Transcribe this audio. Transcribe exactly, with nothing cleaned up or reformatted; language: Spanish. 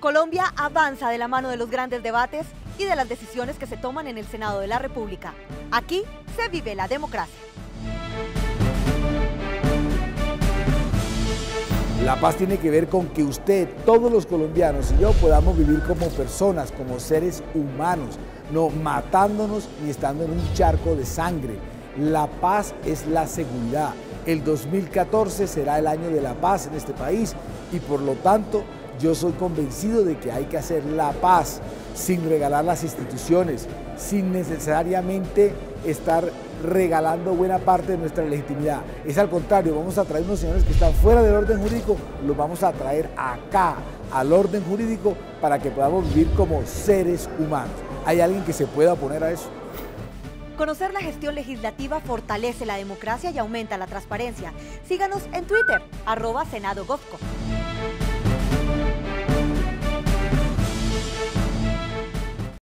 Colombia avanza de la mano de los grandes debates y de las decisiones que se toman en el Senado de la República. Aquí se vive la democracia. La paz tiene que ver con que usted, todos los colombianos y yo podamos vivir como personas, como seres humanos, no matándonos ni estando en un charco de sangre. La paz es la seguridad. El dos mil catorce será el año de la paz en este país y por lo tanto yo soy convencido de que hay que hacer la paz sin regalar las instituciones, sin necesariamente estar regalando buena parte de nuestra legitimidad. Es al contrario, vamos a traer unos señores que están fuera del orden jurídico, los vamos a traer acá, al orden jurídico, para que podamos vivir como seres humanos. ¿Hay alguien que se pueda oponer a eso? Conocer la gestión legislativa fortalece la democracia y aumenta la transparencia. Síganos en Twitter, arroba Senado Govco.